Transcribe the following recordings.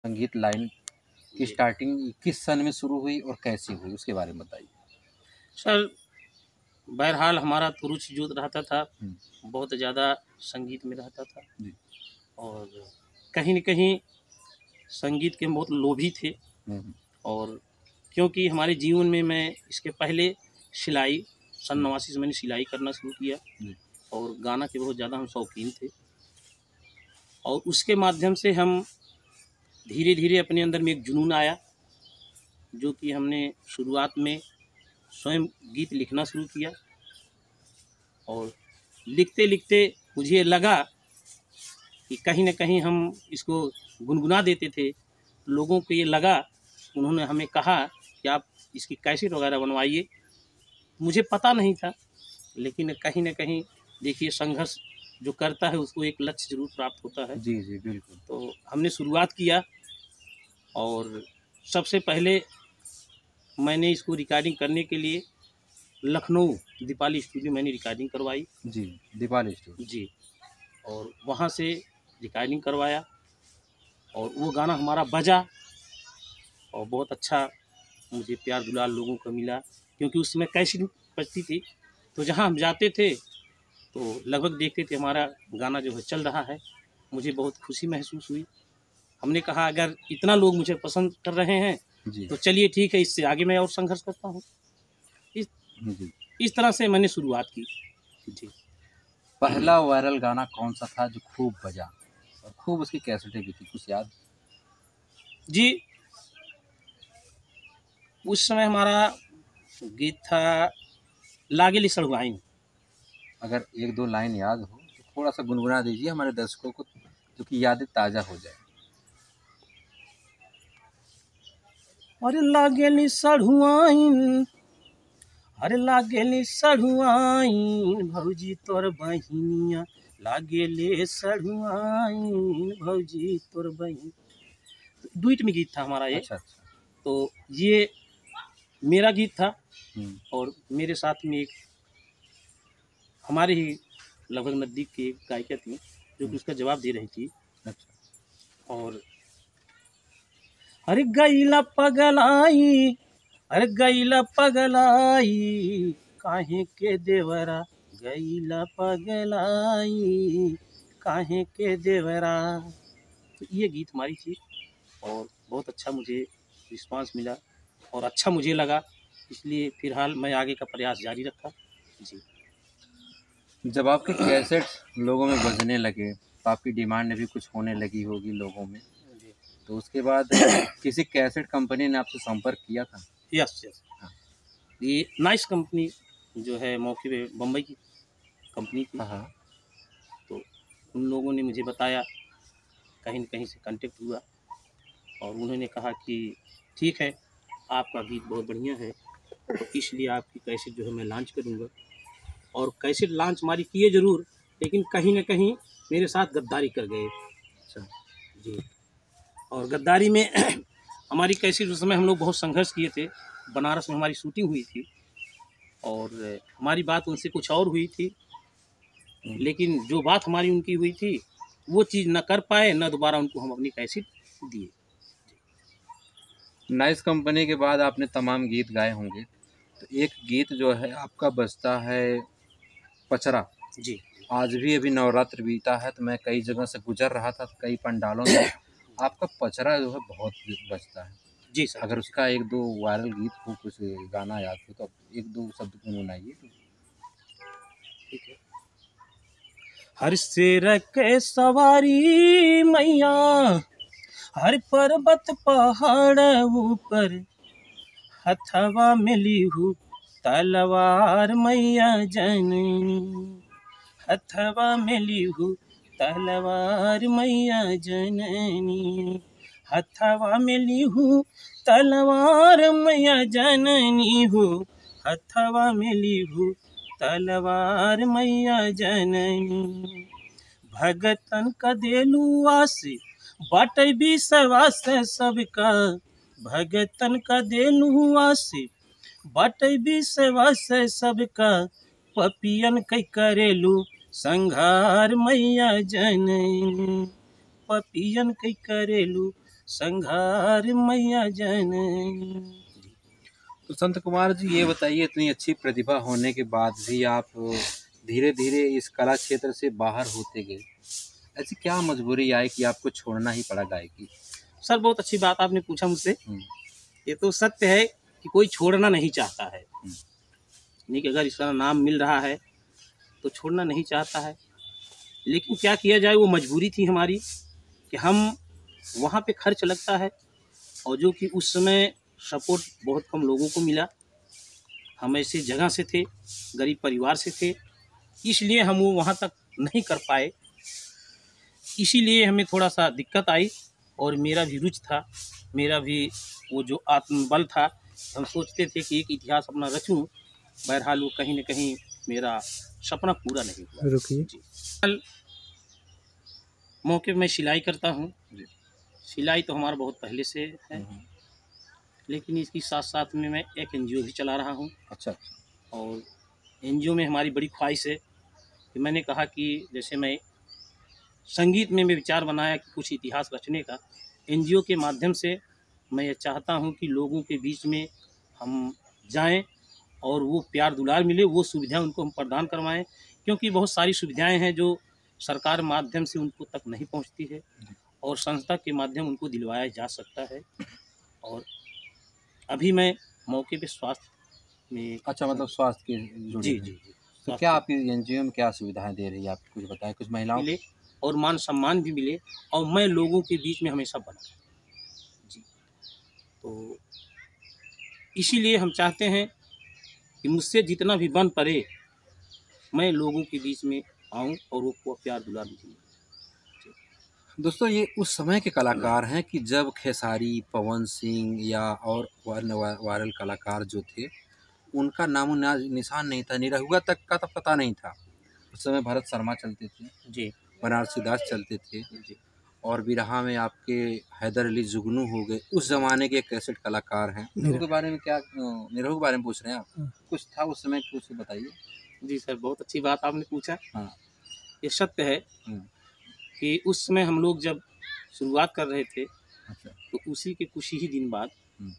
संगीत लाइन की जी। स्टार्टिंग किस सन में शुरू हुई और कैसी हुई, उसके बारे में बताइए? सर, बहरहाल हमारा तो रुचि जो रहता था, हुँ, बहुत ज़्यादा संगीत में रहता था जी। और कहीं न कहीं संगीत के हम बहुत लोभी थे हुँ, हुँ, और क्योंकि हमारे जीवन में मैं इसके पहले सिलाई सन हुँ, 89 से मैंने सिलाई करना शुरू किया जी, और गाना के बहुत ज़्यादा हम शौकीन थे और उसके माध्यम से हम धीरे-धीरे अपने अंदर में एक जुनून आया, जो कि हमने शुरुआत में स्वयं गीत लिखना शुरू किया और लिखते-लिखते मुझे लगा कि कहीं न कहीं हम इसको गुनगुना देते थे। लोगों को ये लगा, उन्होंने हमें कहा कि आप इसकी कैसेट वगैरह बनवाइए। मुझे पता नहीं था, लेकिन कहीं न कहीं देखिए संघर्ष जो करता है उसको एक लक्ष्य ज़रूर प्राप्त होता है। जी, जी, बिल्कुल। तो हमने शुरुआत किया और सबसे पहले मैंने इसको रिकॉर्डिंग करने के लिए लखनऊ दीपाली स्टूडियो मैंने रिकॉर्डिंग करवाई। जी, दीपाली स्टूडियो। जी, और वहाँ से रिकॉर्डिंग करवाया और वो गाना हमारा बजा और बहुत अच्छा मुझे प्यार दुलार लोगों को मिला क्योंकि उस समय कैसेट बजती थी, तो जहाँ हम जाते थे तो लगभग देखते थे हमारा गाना जो है चल रहा है। मुझे बहुत खुशी महसूस हुई। हमने कहा अगर इतना लोग मुझे पसंद कर रहे हैं, जी, तो चलिए ठीक है, इससे आगे मैं और संघर्ष करता हूँ। इस जी। इस तरह से मैंने शुरुआत की। जी। पहला वायरल गाना कौन-सा था जो खूब बजा और खूब उसकी कैसेटें बिकी, कुछ याद? जी, उस समय हमारा गीत था लागेली सड़ुआइन। अगर 1-2 लाइन याद हो तो थोड़ा-सा गुनगुना दीजिए हमारे दर्शकों को, जो कि यादें ताज़ा हो जाएँ। अरे लागेली सड़ुआइन, अरे लागेली सड़ुआइन भौजी तोर बहिनिया, लागेले सड़ुआइन भौजी तोर बहिन। डुएट में गीत था हमारा ये। अच्छा, अच्छा। तो ये मेरा गीत था हुँ, और मेरे साथ में एक हमारे ही लगभग नज़दीक की एक गायिका थी, जो कि हुँ, उसका जवाब दे रही थी अच्छा। और अरे गईला पगलाई, अरे गईला पगलाई, काहे के देवरा, गईला पगलाई, काहे के देवरा। तो ये गीत हमारी थी और बहुत अच्छा मुझे रिस्पांस मिला और अच्छा मुझे लगा, इसलिए फ़िलहाल मैं आगे का प्रयास जारी रखा। जी। जब आपके कैसेट लोगों में बजने लगे, तो आपकी डिमांड भी कुछ होने लगी होगी लोगों में, जी। तो उसके बाद किसी कैसेट कंपनी ने आपसे संपर्क किया था? Yes, yes. हाँ। ये नाइस कंपनी जो है मौके पे बम्बई की कंपनी थी, हाँ, हाँ। तो उन लोगों ने मुझे बताया, कहीं न कहीं से कॉन्टैक्ट हुआ और उन्होंने कहा कि ठीक है, आपका गीत बहुत बढ़िया है, तो इसलिए आपकी कैसेट जो है मैं लॉन्च करूँगा और कैसेट लॉन्च हमारी किए ज़रूर, लेकिन कहीं न कहीं मेरे साथ गद्दारी कर गए। अच्छा। जी। और गद्दारी में हमारी कैसेट उस समय हम लोग बहुत संघर्ष किए थे। बनारस में हमारी शूटिंग हुई थी और हमारी बात उनसे कुछ और हुई थी, हुँ। लेकिन जो बात हमारी उनकी हुई थी, वो चीज़ ना कर पाए, ना दोबारा उनको हम अपनी कैसेट दिए। नाइस कंपनी के बाद आपने तमाम गीत गाए होंगे, तो एक गीत जो है आपका बजता है पचरा। जी। आज भी अभी नवरात्र बीता है तो मैं कई जगह से गुज़र रहा था, कई पंडालों में आपका पचरा जो है बहुत बजता है। जी सर, अगर जी। उसका 1-2 वायरल गीत हो, कुछ गाना याद हो तो 1-2 शब्द गुनगुनाइए। ठीक है। हर शेर के सवारी मैया, हर पर्वत पहाड़ ऊपर, हथवा में लीहू तलवार मैया जननी, हथवा में लीहू तलवार मैया जननी, हथवा में लीहू तलवार मैया जननी हो, हथवा में लीहू तलवार मैया जननी। भगतन का देलू आस, बाटे विश्वास सबका, भगतन का देलू आस, बाटे विश्वास सबका, पपियन कई करेलू संघार मैया जननी, पपियन कई करेलू संघार मैया जननी। तो संत कुमार जी ये बताइए, इतनी अच्छी प्रतिभा होने के बाद भी आप धीरे धीरे इस कला क्षेत्र से बाहर होते गए, ऐसी क्या मजबूरी आई कि आपको छोड़ना ही पड़ा गायकी? सर बहुत अच्छी बात आपने पूछा मुझसे। हम्म, ये तो सत्य है कि कोई छोड़ना नहीं चाहता है, हम्म, नहीं कि अगर इसका नाम मिल रहा है तो छोड़ना नहीं चाहता है। लेकिन क्या किया जाए, वो मजबूरी थी हमारी कि हम वहाँ पे खर्च लगता है, और जो कि उस समय सपोर्ट बहुत कम लोगों को मिला। हम ऐसे जगह से थे, गरीब परिवार से थे, इसलिए हम वो वहाँ तक नहीं कर पाए। इसीलिए हमें थोड़ा सा दिक्कत आई, और मेरा भी रुचि था, मेरा भी वो जो आत्मबल था, हम सोचते थे कि एक इतिहास अपना रचूं। बहरहाल वो कहीं न कहीं मेरा सपना पूरा नहीं हुआ। रुकिए। जी, कल मौके पे मैं सिलाई करता हूँ। सिलाई तो हमारा बहुत पहले से है, लेकिन इसकी साथ साथ में मैं एक एनजीओ भी चला रहा हूँ। अच्छा। और एनजीओ में हमारी बड़ी ख्वाहिश है कि मैंने कहा कि जैसे मैं संगीत में विचार बनाया कि कुछ इतिहास रचने का, एनजीओ के माध्यम से मैं ये चाहता हूँ कि लोगों के बीच में हम जाएं और वो प्यार दुलार मिले, वो सुविधा उनको हम प्रदान करवाएं। क्योंकि बहुत सारी सुविधाएं हैं जो सरकार माध्यम से उनको तक नहीं पहुंचती है, और संस्था के माध्यम उनको दिलवाया जा सकता है। और अभी मैं मौके पे स्वास्थ्य में। अच्छा, मतलब स्वास्थ्य के जुड़े जी हैं। जी जी, तो क्या आपकी एनजीओ में क्या सुविधाएं दे रही है, आप कुछ बताएं, कुछ महिलाओं मिले और मान सम्मान भी मिले, और मैं लोगों के बीच में हमेशा बना रहूं। जी, तो इसीलिए हम चाहते हैं कि मुझसे जितना भी बन पड़े, मैं लोगों के बीच में आऊं और वो प्यार दुलार मिले। दोस्तों, ये उस समय के कलाकार हैं कि जब खेसारी, पवन सिंह या और वायरल कलाकार जो थे, उनका नामो निशान नहीं था, निरहुआ तक का तो पता नहीं था। उस समय भरत शर्मा चलते थे जी बनारसी दास चलते थे, जी और बिरहा में आपके हैदर अली जुगनू हो गए, उस ज़माने के कैसेट कलाकार हैं। निरहु के बारे में क्या, निरहु के बारे में पूछ रहे हैं आप? कुछ था उस समय, कुछ बताइए। जी सर, बहुत अच्छी बात आपने पूछा। हाँ। ये सत्य है कि उस समय हम लोग जब शुरुआत कर रहे थे, अच्छा। तो उसी के कुछ ही दिन बाद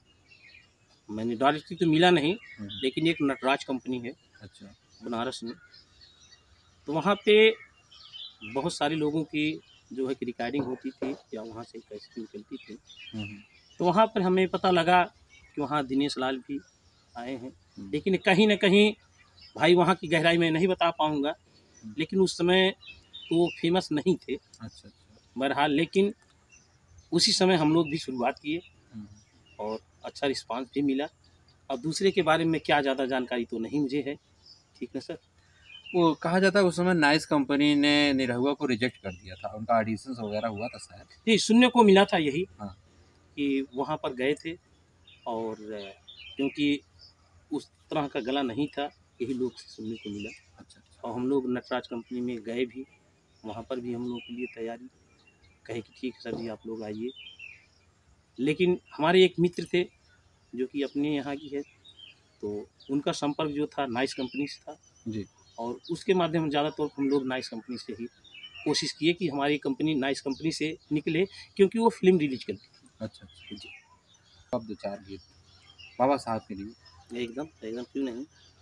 मैंने डायरेक्टली तो मिला नहीं, लेकिन एक नटराज कंपनी है अच्छा। बनारस में, तो वहाँ पे बहुत सारे लोगों की जो है कि रिकॉर्डिंग होती थी या वहाँ से कैसेट निकलती थी। तो वहाँ पर हमें पता लगा कि वहाँ दिनेश लाल भी आए हैं। लेकिन कहीं ना कहीं भाई वहाँ की गहराई में नहीं बता पाऊँगा, लेकिन उस समय तो वो फेमस नहीं थे। अच्छा। बहरहाल लेकिन उसी समय हम लोग भी शुरुआत किए और अच्छा रिस्पांस भी मिला। अब दूसरे के बारे में क्या ज़्यादा जानकारी तो नहीं मुझे है। ठीक है सर। वो कहा जाता है उस समय नाइस कंपनी ने निरहुआ को रिजेक्ट कर दिया था, उनका ऑडिशन वगैरह हुआ था शायद। जी, सुनने को मिला था यही। हाँ। कि वहाँ पर गए थे, और क्योंकि उस तरह का गला नहीं था, यही लोग से सुनने को मिला। अच्छा। और हम लोग नटराज कंपनी में गए भी, वहाँ पर भी हम लोग के लिए तैयारी, कहे कि ठीक है सर जी आप लोग आइए। लेकिन हमारे एक मित्र थे जो कि अपने यहाँ की है, तो उनका संपर्क जो था नाइस कंपनी से था जी। और उसके माध्यम ज़्यादातर हम लोग नाइस कंपनी से ही कोशिश किए कि हमारी कंपनी नाइस कंपनी से निकले, क्योंकि वो फिल्म रिलीज करती थी। अच्छा जी। अब दो चार गीत बाबा साहब के लिए। एकदम एकदम, क्यों नहीं।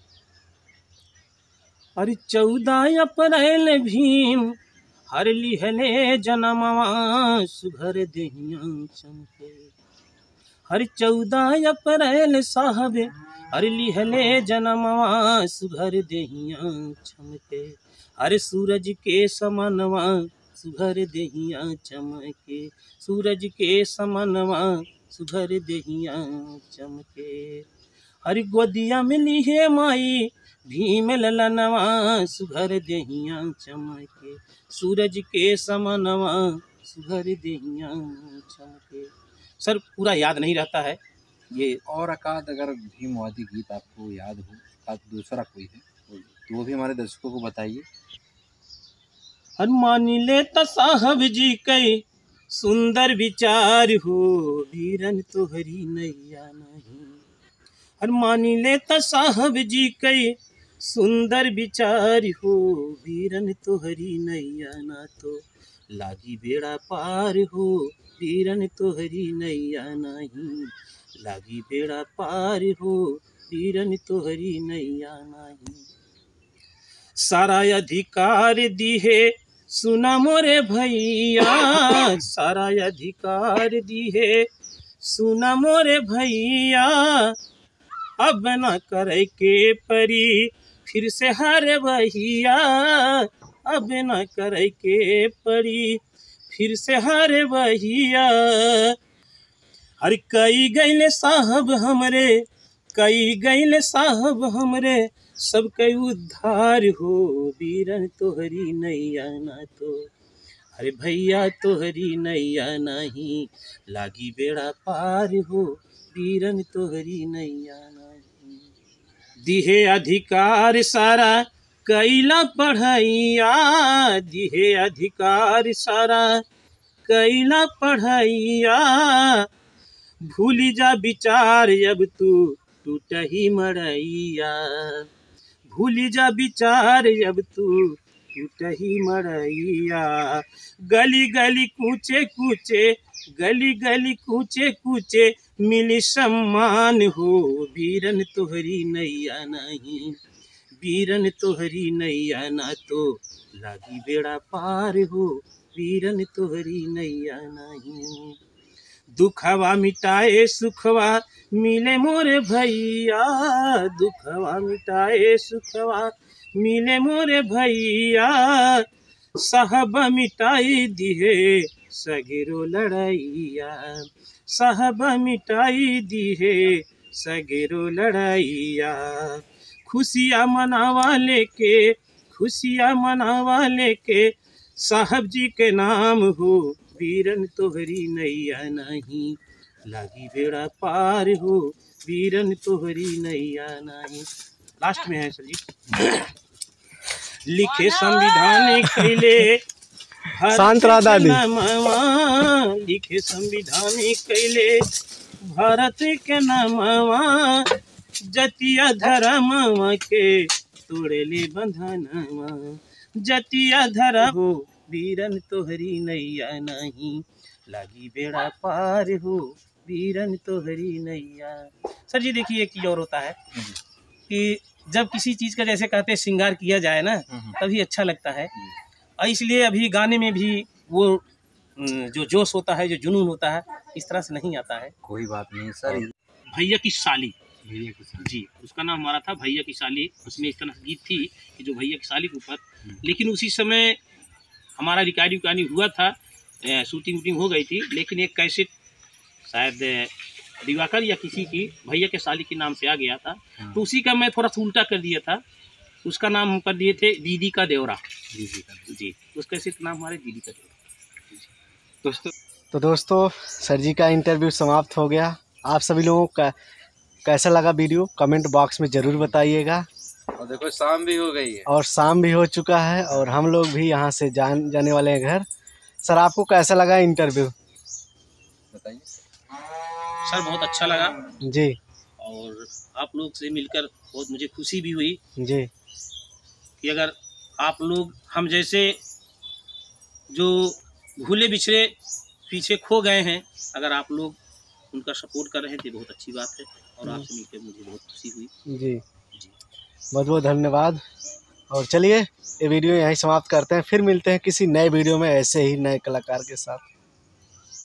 अरे 14 अप्रैल भीम हर लिहले जनमवा सुघर देहिया चमके। हर 14 अप्रैल साहब हर लिहले जनमवा सुघर देहिया चमके। हर सूरज के समनवा सुघर देहिया चमके। सूरज के समनवा सुघर देहिया चमके। हर गोदिया मिली है माई भीम ललनवा सुघर देहिया चमके। सूरज के समनवा सुघर देहिया चमके। सर पूरा याद नहीं रहता है ये। और अकाद अगर भीमवादी गीत आपको याद हो, अकाद दूसरा कोई है तो वो भी हमारे दर्शकों को बताइए। हनुमान लेता साहब जी कई सुंदर विचार हो, वीरन तोहरी नैया नहीं। हनुमान लेता साहब जी कई सुंदर विचार हो, वीरन तोहरी नैया ना तो लागी बेड़ा पार हो, वीरन तोहरी नैया नहीं, लागी बेड़ा पार हो, वीरन तोहरी नैया नहीं। सारा अधिकार दिहे सुना मोरे भैया, सारा अधिकार दिहे सुना मोरे भैया, अब न करे के परी फिर से हारे भैया, अब न करे के परी फिर से हारे भैया। हर कई गैले साहब हमरे, कई गैले साहब हमरे, सब कई उद्धार हो, वीरन तोहरी नैया ना तो, अरे भैया तोहरी नैया नहीं, लागी बेड़ा पार हो, वीरन तोहरी नैया नहीं। दिहे अधिकार सारा कैला पढ़ैया, दिहे अधिकार सारा कैला पढ़ैया, भूली जा विचार अब तू टूट ही मड़ैया, भूली जा विचार अब तू टूट ही मड़ैया। गली गली कूचे कूचे, गली गली कूचे कूचे, मिली सम्मान हो, वीरन तोहरी नैया नहीं, वीरन तोहरी नैया ना तो, लागी बेड़ा पार हो, वीरन तोहरी नैया नहीं। दुखवा मिटाए सुखवा मिले मोरे भैया, दुखवा मिटाए सुखवा मिले मोरे भैया, साहब मिटाई दिहे सगेरो लड़ैया, साहब मिटाई दिहे सगेरो लड़ैया। खुशियाँ मनावा लेके, खुशियाँ मनावा लेके, साहब जी के नाम हो, वीरन तोहरी नैया नहीं, लागी बेड़ा पार हो, वीरन तोहरी नैया नहीं। लास्ट में है सर जी। लिखे संविधान कैले शांत रहा दादी, लिखे संविधान कैले भारत के नामवा, जतिया धर्मवा के तोड़ले बंधनवा, जतिया धर्म हो, वीरन तोहरी नैया नहीं, लागी बेड़ा पार हो, वीरन तोहरी नैया। सर जी देखिए एक चीज और होता है कि जब किसी चीज का जैसे कहते हैं श्रृंगार किया जाए ना, तभी अच्छा लगता है, और इसलिए अभी गाने में भी वो जो जोश होता है, जो जुनून होता है, इस तरह से नहीं आता है। कोई बात नहीं सर। भैया की साली, भैया के साथ जी उसका नाम हमारा था भैया की साली। उसमें इस तरह गीत थी कि जो भैया की साली के ऊपर, लेकिन उसी समय हमारा रिकॉर्डिंग हुआ था, शूटिंग वूटिंग हो गई थी, लेकिन एक कैसेट शायद दिवाकर या किसी की भैया के साली के नाम से आ गया था, तो उसी का मैं थोड़ा सा उल्टा कर दिया था, उसका नाम हम कर दिए थे दीदी का देवरा। दीदी का, जी उस कैसेट का नाम हमारे दीदी का देवरा। दोस्तों सर जी का इंटरव्यू समाप्त हो गया। आप सभी लोगों का कैसा लगा वीडियो कमेंट बॉक्स में ज़रूर बताइएगा। और देखो शाम भी हो गई है, और शाम भी हो चुका है, और हम लोग भी यहाँ से जाने वाले हैं घर। सर आपको कैसा लगा इंटरव्यू, बताइए। सर बहुत अच्छा लगा जी, और आप लोग से मिलकर बहुत मुझे खुशी भी हुई जी, कि अगर आप लोग हम जैसे जो भूले बिछड़े पीछे खो गए हैं, अगर आप लोग उनका सपोर्ट कर रहे हैं तो बहुत अच्छी बात है, और आपसे मिलकर मुझे बहुत खुशी हुई। जी बहुत बहुत धन्यवाद। और चलिए ये वीडियो यहीं समाप्त करते हैं, फिर मिलते हैं किसी नए वीडियो में ऐसे ही नए कलाकार के साथ।